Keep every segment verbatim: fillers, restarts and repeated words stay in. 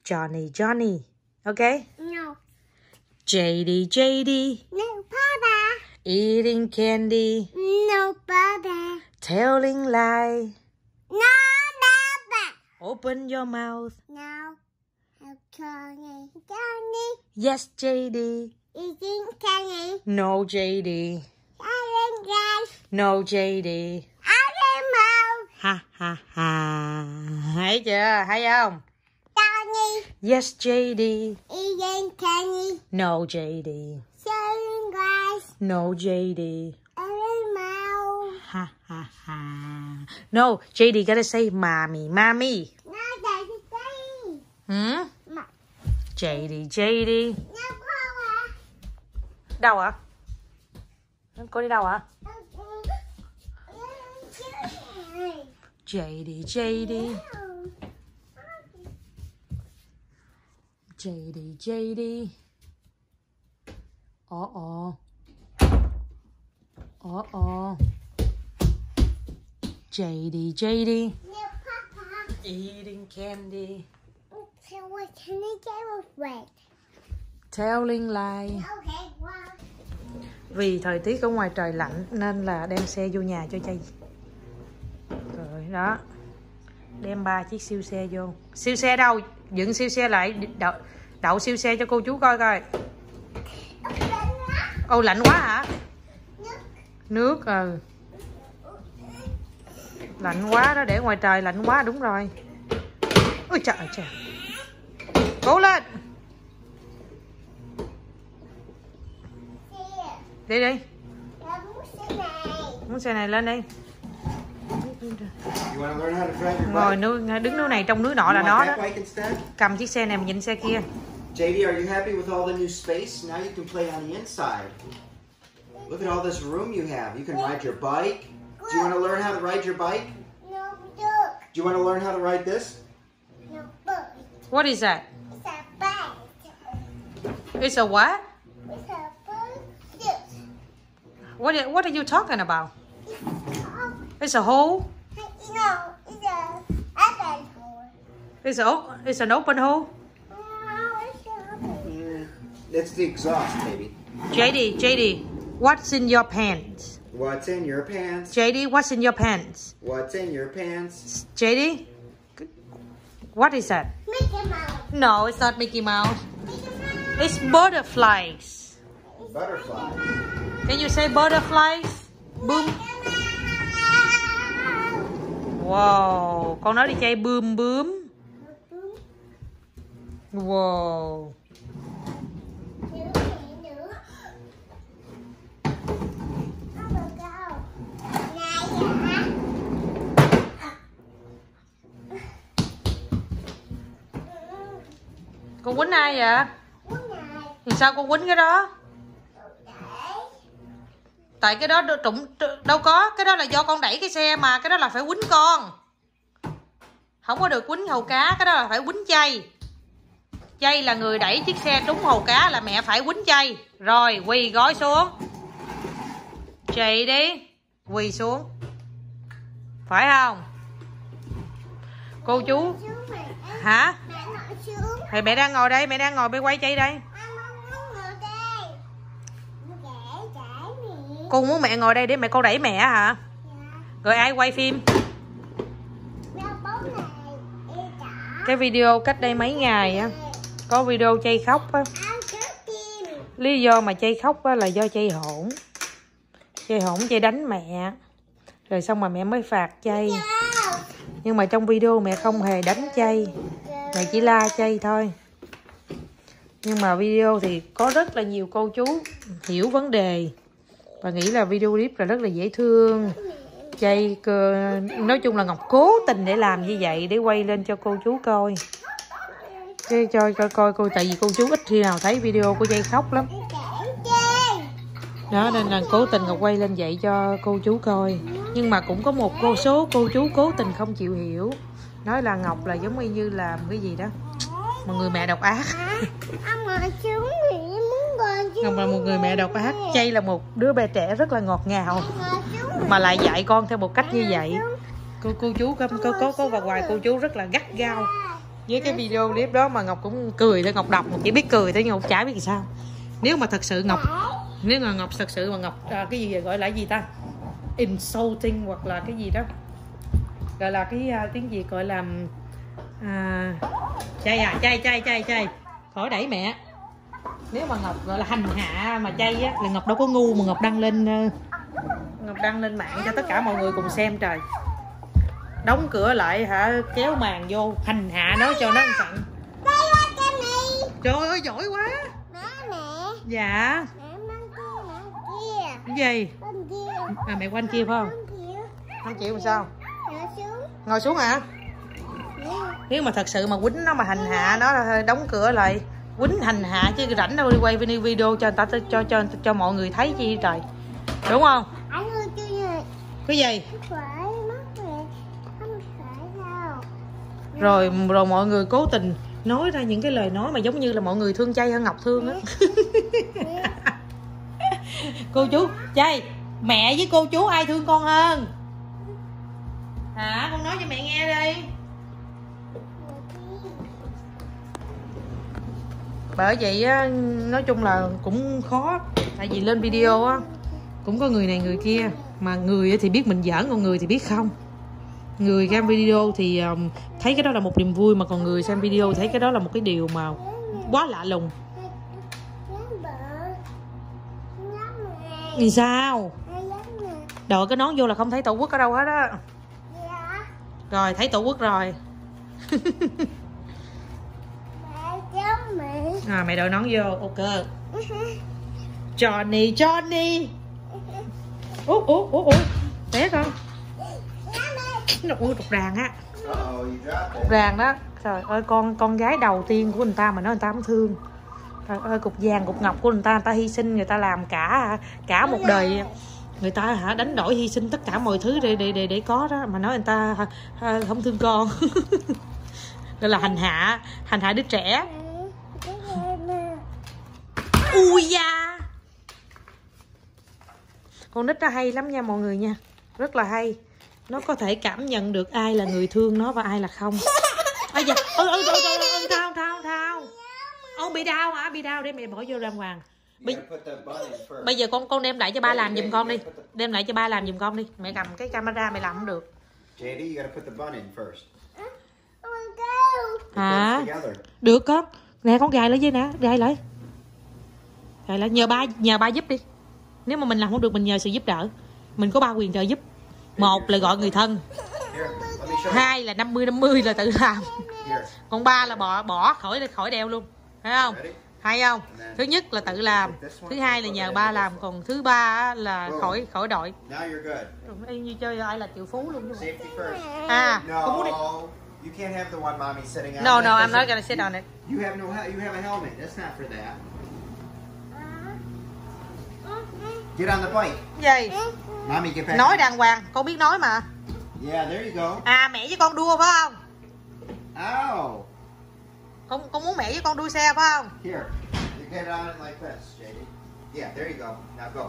Johnny, Johnny. Okay? No. J D, J D. No, Papa. Eating candy. No, Papa. Telling lie. No, Papa. Open your mouth. No. Johnny, Johnny. Yes, J D. Eating candy. No, J D. Eating rice. No, J D. Eating mouse. Ha ha ha. Thấy chưa? Thấy không? Johnny. Yes, J D. Eating candy. No, J D. Eating rice. No, J D. Eating mouse. Ha ha ha. No, J D gotta say mommy, mommy. No, Daddy, Daddy. Hmm? Ma. J D, J D. No, Papa. Đâu hả? Cô đi đâu hả? J D, J D. J D, J D. Ồ ồ. Ồ ồ. J D, J D. No, Papa. Eating candy. So what can I get with red? Telling lie. Okay, well. Vì thời tiết ở ngoài trời lạnh nên là đem xe vô nhà cho Chay. Rồi đó. Đem ba chiếc siêu xe vô. Siêu xe đâu? Dựng siêu xe lại, đậu, đậu siêu xe cho cô chú coi coi. Ồ, lạnh quá hả? Nước, ừ. Lạnh quá đó, để ngoài trời lạnh quá, đúng rồi. Ôi trời ơi trời. Cố lên. Đi đi. Muốn xe này lên đi. Ngồi nước, đứng nước này trong nước nọ là nó đó. Cầm chiếc xe này mình nhìn xe kia. J D, are you happy with all the new space? Now you can play on the inside. Look at all this room you have. You can ride your bike. Do you want to learn how to ride your bike? No, look. Do you want to learn how to ride this? No, look. What is that? It's a bag. It's a what? It's a bird. This. What are, what are you talking about? Oh, It's a hole. no, it's a open hole. It's a it's an open hole. No, it's a open. Yeah, that's the exhaust, maybe. J D, J D, what's in your pants? What's in your pants? J D, what's in your pants? What's in your pants? J D, what is that? Mickey Mouse. No, it's not Mickey Mouse. Mickey Mouse. It's butterflies. Butterfly. Can you say butterflies? Boom. Wow, con nói đi chơi bươm bướm. Wow. Con quýnh ai vậy? Thì sao con quýnh cái đó? Tại cái đó trụng đâu có, cái đó là do con đẩy cái xe mà, cái đó là phải quýnh con. Không có được quýnh hầu cá, cái đó là phải quýnh Chay. Chay là người đẩy chiếc xe trúng hầu cá là mẹ phải quýnh Chay. Rồi, quỳ gói xuống. Chạy đi, quỳ xuống. Phải không? Cô chú. Hả? Thì mẹ đang ngồi đây, mẹ đang ngồi bên quay Chay đây. Con muốn mẹ ngồi đây để mẹ con đẩy mẹ hả? Rồi ai quay phim? Cái video cách đây mấy ngày á, có video Chay khóc á. Lý do mà Chay khóc á là do Chay hỗn. Chay hỗn Chay đánh mẹ. Rồi xong mà mẹ mới phạt Chay. Nhưng mà trong video mẹ không hề đánh Chay, mẹ chỉ la Chay thôi. Nhưng mà video thì có rất là nhiều cô chú hiểu vấn đề và nghĩ là video clip là rất là dễ thương. Chay nói chung là Ngọc cố tình để làm như vậy để quay lên cho cô chú coi. Chứ cho coi coi coi tại vì cô chú ít khi nào thấy video của Chay khóc lắm. Đó nên là cố tình Ngọc quay lên vậy cho cô chú coi. Nhưng mà cũng có một cô số cô chú cố tình không chịu hiểu, nói là Ngọc là giống như là cái gì đó, một người mẹ độc ác. Ngọc là một người mẹ độc ác. Chay là một đứa bé trẻ rất là ngọt ngào mà lại dạy con theo một cách như vậy. Cô cô chú có có có, có và hoài cô chú rất là gắt gao. Với cái video clip đó mà Ngọc cũng cười thôi, Ngọc đọc Ngọc chỉ biết cười thôi, Ngọc chả biết sao. Nếu mà thật sự Ngọc nếu mà Ngọc thật sự mà Ngọc à, cái gì gọi là gì ta, insulting hoặc là cái gì đó, gọi là cái uh, tiếng gì gọi là à, chay à chay chay chay chay khỏi đẩy mẹ. Nếu mà Ngọc gọi là hành hạ mà chay á là Ngọc đâu có ngu mà Ngọc đăng lên uh, Ngọc đăng lên mạng cho tất cả mọi người cùng xem trời. Đóng cửa lại hả, kéo màn vô hành hạ nó cho nó ăn trận. Trời ơi giỏi quá. Dạ. Cái gì? À mẹ quanh kia phải không? Không chịu làm sao? Ngồi xuống hả? Nếu mà thật sự mà quýnh nó mà hành hạ nó, đóng cửa lại quýnh hành hạ chứ rảnh đâu đi quay video cho người ta cho cho cho, cho mọi người thấy chi trời. Đúng không? Cái gì? Rồi rồi mọi người cố tình nói ra những cái lời nói mà giống như là mọi người thương Chay hơn Ngọc thương á. Cô chú Chay, mẹ với cô chú ai thương con hơn hả? Con nói cho mẹ nghe đi. Bởi vậy á, nói chung là cũng khó. Tại vì lên video á cũng có người này người kia, mà người thì biết mình giỡn, còn người thì biết không. Người xem video thì um, thấy cái đó là một niềm vui, mà còn người xem video thấy cái đó là một cái điều mà quá lạ lùng. Vì sao? Đội cái nón vô là không thấy tổ quốc ở đâu hết á. Rồi thấy tổ quốc rồi. À, mẹ đội nón vô, ok. Johnny, Johnny. Ủa, ủa, ủa, ủa. Té con. Ui, rụt ràng á. Rụt ràng đó. Trời ơi, con con gái đầu tiên của người ta mà nói người ta không thương. Trời ơi, cục vàng, cục ngọc của người ta, người ta hy sinh, người ta làm cả cả một đời. Người ta hả đánh đổi hy sinh tất cả mọi thứ để để để để có đó, mà nói người ta ha, không thương con. Gọi là hành hạ, hành hạ đứa trẻ. Ui da. Con nít nó hay lắm nha mọi người nha. Rất là hay. Nó có thể cảm nhận được ai là người thương nó và ai là không. Ây da, ôi ôi ôi ôi thao thao thao. Ông bị đau hả? Bị đau để mẹ bỏ vô đàng hoàng. Bây, bây giờ con con đem lại cho ba làm giùm con đi. Đem lại cho ba làm giùm con đi. Mẹ cầm cái camera mẹ làm không được. Hả? Được con. Nè con gài lại với nè, gài lại. Gài lại nhờ ba nhờ ba giúp đi. Nếu mà mình làm không được mình nhờ sự giúp đỡ. Mình có ba quyền trợ giúp. Một là gọi người thân. Hai là năm mươi năm mươi là tự làm. Còn ba là bỏ bỏ khỏi khỏi đeo luôn. Thấy không? Hay không? Thứ nhất là tự làm, thứ hai là nhờ ba làm, còn thứ ba là khỏi khỏi đội. Y như chơi ai là triệu phú luôn. À, con muốn đi. No, no, I'm not gonna sit on it. You have no, you have a helmet. That's not for that. Get on the bike. Gì? Mommy, get back. Nói đàng hoàng, con biết nói mà. Yeah, there you go. À, mẹ với con đua phải không? Ow. Con con muốn mẹ với con đua xe phải không? Here, you get on it like this, J D. Yeah, there you go. Now go.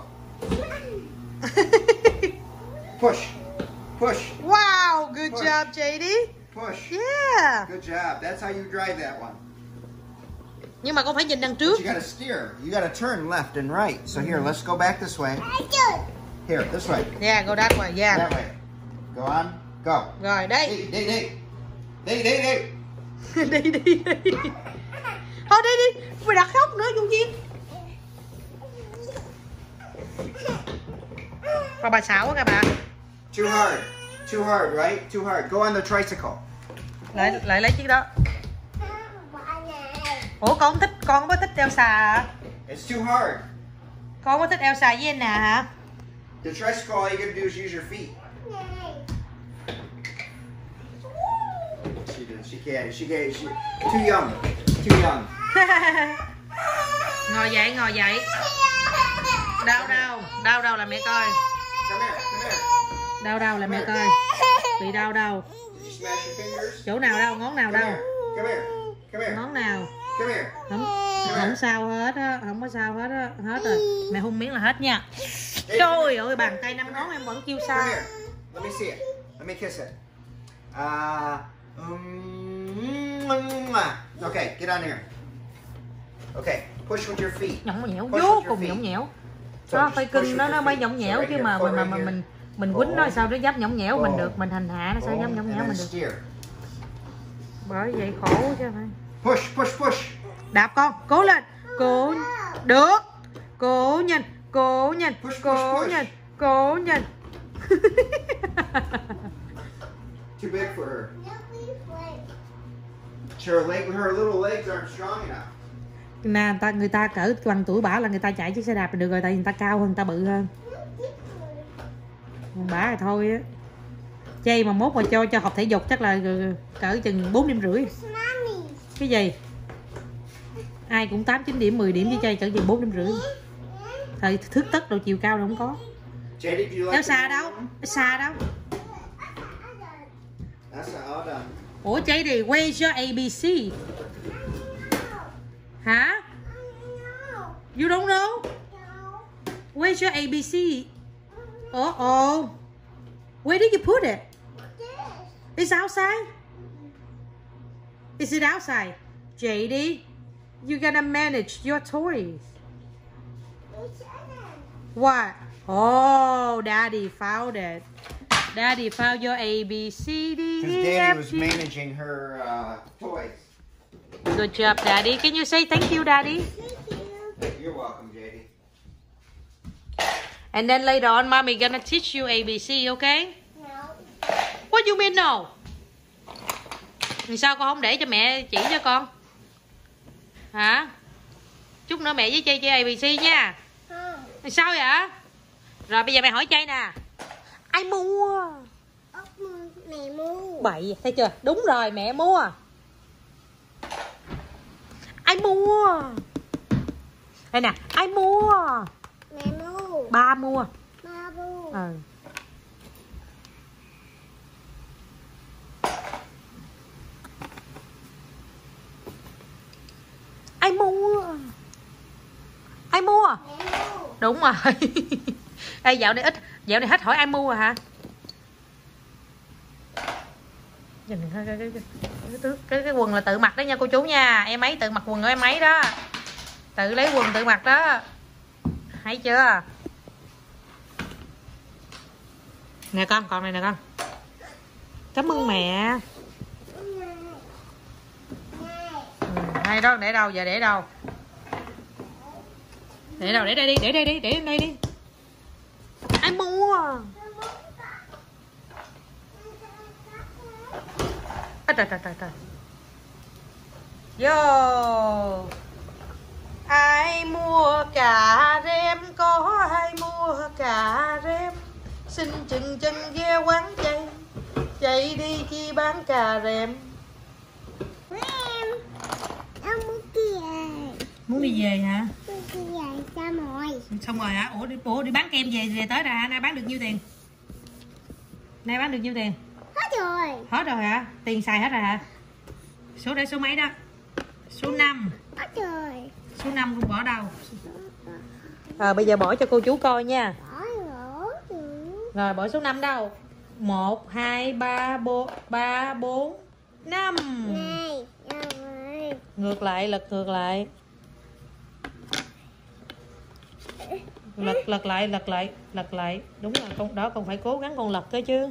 Push, push. Wow, good Push. job, J D. Push. Yeah. Good job. That's how you drive that one. Nhưng mà con phải nhìn đằng trước. But you gotta steer. You gotta turn left and right. So here, let's go back this way. Here, this way. Yeah, go that way. Yeah. That way. Go on. Go. Rồi đây. Đi, đi, đi. Đi, đi, đi. Đi đi đi. Thôi đi đi. Mày đặt khóc nữa Dung Duyên. Và bà xạo quá các bạn. Too hard. Too hard, right? Too hard. Go on the tricycle. Lại lại lấy chiếc đó. Ủa con không thích, con không có thích Elsa hả? It's too hard. Con có thích Elsa với Anna hả? The tricycle, all you gotta do is use your feet. She did. She can't. She can't. She too young. Too young. Ngồi dậy, ngồi dậy. Đau đâu? Đau đâu là mẹ coi. Come here. Come here. Đau đâu là mẹ coi. Bị đau đâu? Did you smash your fingers? Chỗ nào đâu? Ngón nào Come đâu? here. Come here. Come here. Ngón nào? Come here. Không, không sao hết á, không có sao hết á, hết rồi. Mẹ hung miếng là hết nha. Trời ơi, bàn tay năm ngón em vẫn kêu Come sao. here. Let me see it. Let me kiss it. Ah. Uh, um, Okay, get on here. Okay, push with your feet. Nhõng nhẽo, Push vô with cùng your feet. nhõng nhẽo. So Đó, just phải push cưng with nó your nó mới feet. nhõng So nhẽo right chứ here, mà pull mình mà, right mà here. mình mình quýnh nó sao nó dám nhõng nhẽo mình được, mình hành hạ nó sao dám nhõng nhẽo And mình then được. steer. Bởi vậy khổ chứ phải. Push, push, push. Đạp con, cố lên. Cố được. Cố nhìn, cố nhìn, Push, push, cố push. nhìn, cố nhìn. Too big for her. Her leg, her little legs aren't strong enough. Nè, người ta người ta cỡ bằng tuổi bả là người ta chạy chiếc xe đạp là được rồi, tại vì người ta cao hơn, người ta bự hơn. Bả là thôi á. Chay mà mốt mà cho cho học thể dục chắc là cỡ chừng bốn điểm rưỡi. Cái gì? Ai cũng tám chín điểm, mười điểm với Chay cỡ chừng bốn điểm rưỡi. Thời thước tất độ chiều cao đâu không có. Đâu xa đâu, xa đâu. Ủa Chay thì where's your A B C? Hả? You don't know? Where's your A B C? Oh oh. Where did you put it? It's outside. Is it outside? J D, you're gonna manage your toys. What? Oh, Daddy found it. Daddy found your A B C D Because E Daddy F was G. managing her uh, toys. Good job, Daddy. Can you say thank you, Daddy? You're welcome, J D. And then later on, Mommy gonna teach you A B C, okay? No. What you mean no? Vì sao con không để cho mẹ chỉ cho con? Hả? Chút nữa mẹ với Chay chơi A B C nha. Vì sao vậy? Rồi bây giờ mẹ hỏi Chay nè. Ai mua? Mẹ mua. Bậy, thấy chưa? Đúng rồi, mẹ mua. Ai mua? Đây nè, ai mua? Mẹ mua. Ba mua. Ba mua. Ừ. Ai mua? Ai mua? Mẹ mua. Đúng rồi. Ê, dạo này ít, dạo này hết hỏi ai mua rồi hả? Nhìn cái, cái, cái, cái, cái, cái quần là tự mặc đó nha cô chú nha. Em ấy tự mặc quần của em ấy đó. Tự lấy quần tự mặc đó. Thấy chưa? Nè con, con này nè con. Cảm ơn mẹ. Ừ, hay đó, để đâu giờ, để đâu? Để đâu, để đây đi, để đây đi, để đây đi. Ai mua? À, trời trời trời trời. Vô. Ai mua cà rem, có ai mua cà rem, xin chừng chân ghé quán Chay, Chay đi chi bán cà rem. Em. Em muốn đi về. Muốn đi về hả? Muốn đi về xong rồi. Xong rồi hả? Ủa đi, ủa đi bán kem về về tới rồi hả? Nay bán được nhiêu tiền? Nay bán được nhiêu tiền? Hết rồi. Hết rồi hả? Tiền xài hết rồi hả? Số đây số mấy đó? Số năm. Hết rồi. Số năm con bỏ đâu? Rồi bây giờ bỏ cho cô chú coi nha. Bỏ rồi. Rồi bỏ số năm đâu? một, hai, ba, bốn, ba, bốn, năm. Này, rồi. Ngược lại, lật ngược lại. Lật lật lại, lật lại, lật lại. Đúng rồi, con đó con phải cố gắng con lật cơ chứ.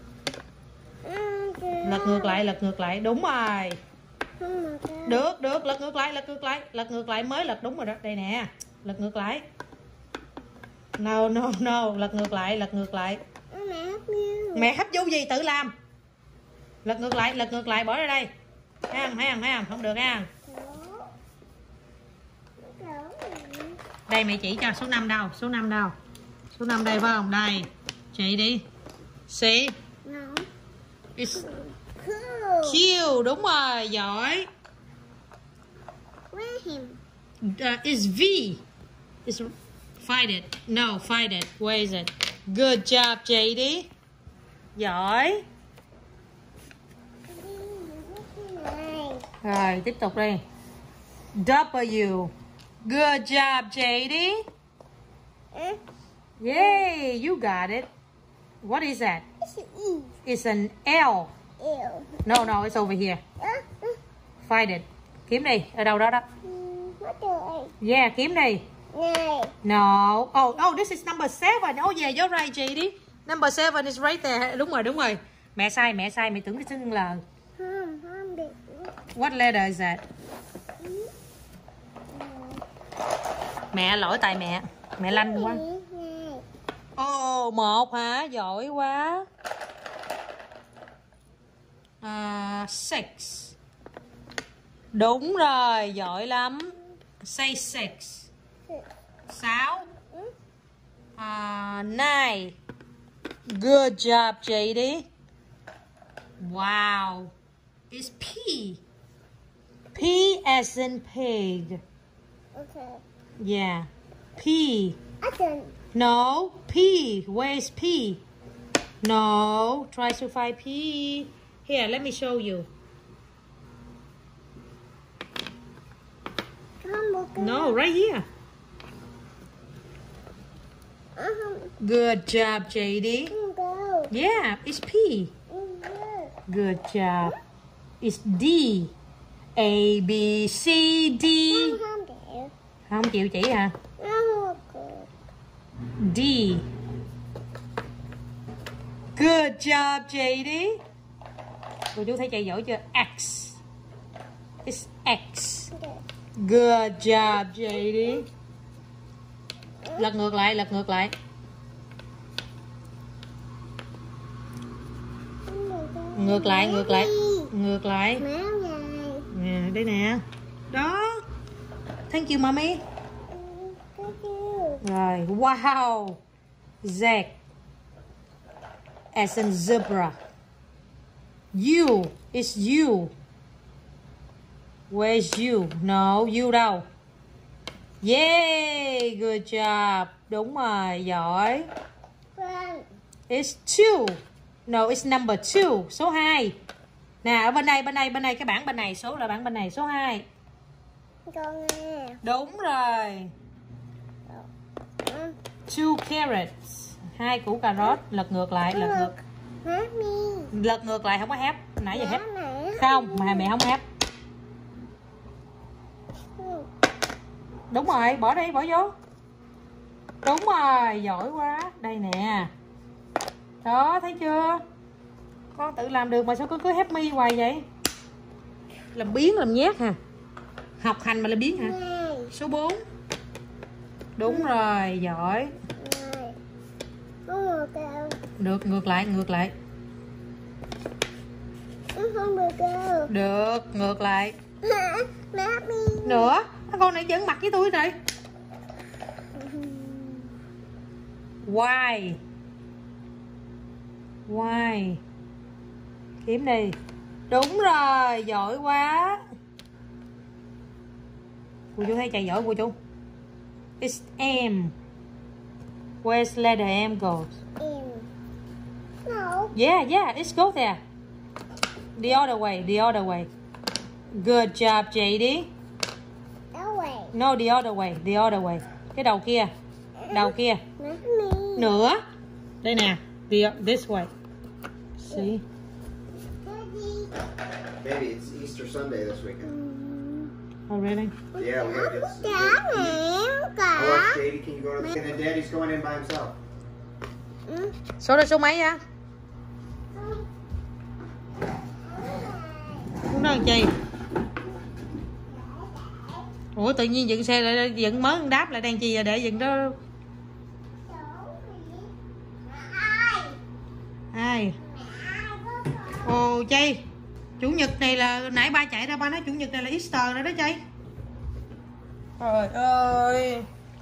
Lật ngược lại, lật ngược lại, đúng rồi. Được, được, lật ngược lại, lật ngược lại, lật ngược lại mới lật đúng rồi đó. Đây nè, lật ngược lại. No, no, no, lật ngược lại, lật ngược lại. Mẹ hấp vô. Mẹ hấp vô gì tự làm. Lật ngược lại, lật ngược lại, bỏ ra đây. Thấy không, thấy không, thấy không, không được ha. Đây mẹ chỉ cho số năm đâu, số năm đâu. Số năm đây phải không? Đây. Chị đi. See? No. It's Cool. Q, đúng rồi, giỏi. Where him? Uh, it's V. It's find it. No, find it. Where is it? Good job, J D. Giỏi. Rồi, tiếp tục đi. W. Good job, J D. Yay, you got it. What is that? It's an E. It's an L. Ew. No, no, it's over here. Uh, uh, Find it. Kiếm đi, ở đâu đó đó. Yeah, kiếm đi. No. Oh, oh, this is number seven. Oh yeah, you're right, J D. Number seven is right there. Đúng rồi, đúng rồi. Mẹ sai, mẹ sai, mẹ tưởng cái chữ L. What letter is that? Mẹ lỗi tại mẹ. Mẹ lanh quá. Oh, một hả? Giỏi quá. Uh, six. Đúng rồi, giỏi lắm. Say six. Sáu. Uh, nine. Good job, J D. Wow. It's P. P as in pig. Okay. Yeah. P. I can. No. P. Where's P? No. Try to find P. Here, let me show you. No, right here. Good job, J D. Yeah, it's P. Good job. It's D. A, B, C, D. Không chịu chỉ hả? D. Good job, J D. Cô chú thấy chạy giỏi chưa? X. It's X. Good job, J D. Lật ngược lại, lật ngược lại. Ngược lại, ngược lại. Ngược lại. Nè, đây nè. Đó. Thank you, mommy. Rồi, wow. Z. As in zebra. U. It's you. Where's you? No, you đâu? Yeah, good job. Đúng rồi, giỏi. It's two. No, it's number two. Số hai. Nè, ở bên đây, bên đây, bên đây. Cái bảng bên này. Số là bảng bên này. Số hai. Đúng rồi. Two carrots. Hai củ cà rốt. Lật ngược lại, lật ngược. Lật ngược lại, không có hép. Nãy giờ hép. Không, mà mẹ không hép. Đúng rồi, bỏ đi, bỏ vô. Đúng rồi, giỏi quá. Đây nè. Đó, thấy chưa? Con tự làm được mà sao cứ cứ happy hoài vậy? Làm biến làm nhát hả? Học hành mà làm biến hả? Số bốn. Đúng rồi, giỏi. Được, ngược lại, ngược lại. Được, ngược lại. Nữa. Con này vẫn mặt với tôi rồi. Why? Why? Kiếm đi. Đúng rồi, giỏi quá. Cô chú thấy chạy giỏi cô chú. It's M. Where's letter M goes? M. No. Yeah, yeah, it's go there. The other way, the other way. Good job, J D. No, the other way, the other way. Cái đầu kia. Đầu kia. Nữa. Đây nè. The, this way. See? Baby, it's Easter Sunday this weekend. Oh, really? Yeah, we gotta get some. Oh, J D, can you go to the... And then Daddy's going in by himself. Số đây số mấy á? Đúng đó chị. Ủa tự nhiên dựng xe lại dựng mới đáp lại đang chi giờ để dựng đó. Ai? Ồ Chay, chủ nhật này là nãy ba chạy ra ba nói chủ nhật này là Easter rồi đó Chay. Trời ơi.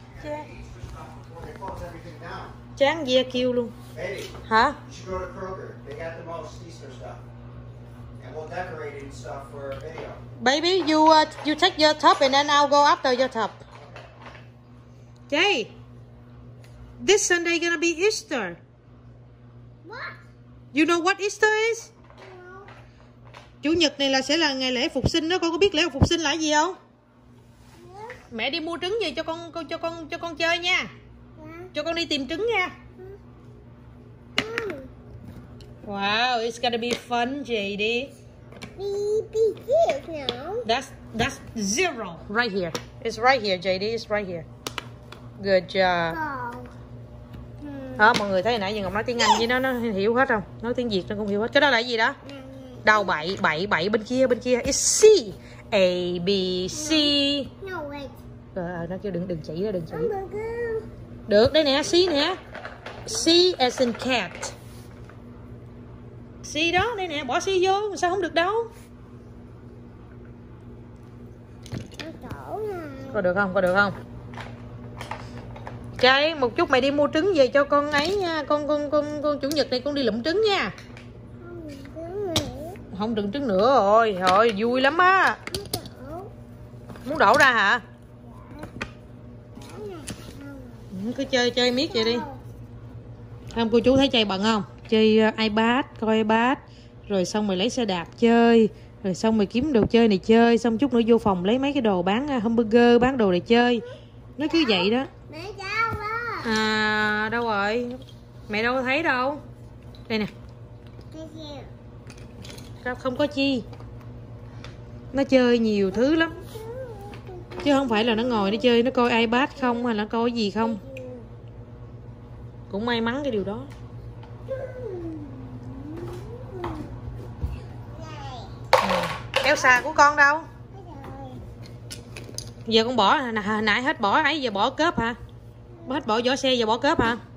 Chán dê kêu luôn. Hả? We'll decorate and stuff for a video. Baby, you uh, you take your top and then I'll go after your top. Jay, this Sunday gonna be Easter. What? You know what Easter is? No. Chủ nhật này là sẽ là ngày lễ phục sinh đó, con có biết lễ phục sinh là gì không? Yeah. Mẹ đi mua trứng về cho con cho con cho con chơi nha. Yeah. Cho con đi tìm trứng nha. Mm. Wow, it's gonna be fun, J D. Baby kids, no. That's that's zero right here. It's right here, J D. It's right here. Good job. Oh. Hmm. Đó, mọi người thấy nãy giờ Ngọc nói tiếng Anh với nó nó hiểu hết không? Nói tiếng Việt nó cũng hiểu hết. Cái đó là cái gì đó? Đầu bảy bảy bảy bên kia bên kia. It's C. A B C. No, wait. Ờ, nó kêu đừng đừng chỉ đó, đừng chỉ. Hamburger. Được đây nè, C nè. C as in cat. C đó, đây nè, bỏ C vô, sao không được đâu? Tổ này. Có được không? Có được không? Trai, một chút mày đi mua trứng về cho con ấy nha, con con con con chủ nhật này con đi lụm trứng nha. Không đừng trứng nữa rồi, rồi vui lắm á. Muốn đổ ra hả? Cứ chơi chơi miết vậy đi. Không, cô chú thấy chơi bận không? Chơi iPad, coi iPad, rồi xong rồi lấy xe đạp chơi, rồi xong rồi kiếm đồ chơi này chơi, xong chút nữa vô phòng lấy mấy cái đồ bán hamburger, bán đồ này chơi. Nó cứ vậy đó. Mẹ đâu đó? À, đâu rồi? Mẹ đâu thấy đâu. Đây nè. Không có chi. Nó chơi nhiều thứ lắm. Chứ không phải là nó ngồi nó chơi, nó coi iPad không hay là nó coi gì không. Cũng may mắn cái điều đó. Elsa của con đâu? Giờ con bỏ nãy hết bỏ ấy, giờ bỏ cớp hả? Hết bỏ vỏ xe giờ bỏ cớp hả?